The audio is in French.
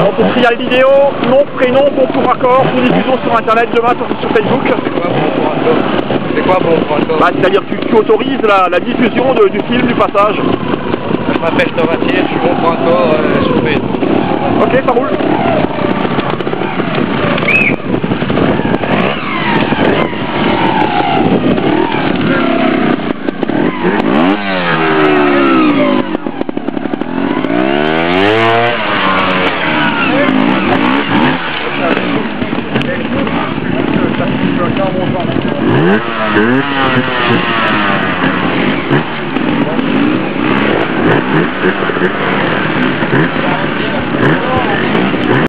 Alors pour trial vidéo, nom, prénom, bon pour accord, pour diffusion sur internet demain sur Facebook. C'est quoi bon pour accord? Bah, c'est-à-dire que tu autorises la diffusion du film du passage. Je m'appelle Thomas Thiers, je suis bon pour accord sur Facebook. Ok, ça roule. Mmh.